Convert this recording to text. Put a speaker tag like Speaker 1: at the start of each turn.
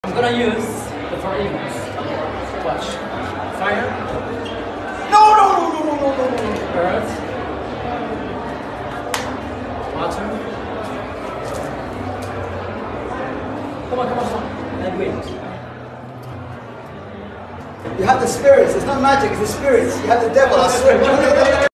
Speaker 1: I'm gonna use the four evils. Watch. Fire.
Speaker 2: No, no, no, no, no, no, no, no.
Speaker 1: Earth. Water. Come on, come on, come on. And wind.
Speaker 2: You have the spirits. It's not magic, it's the spirits. You have the devil, I swear.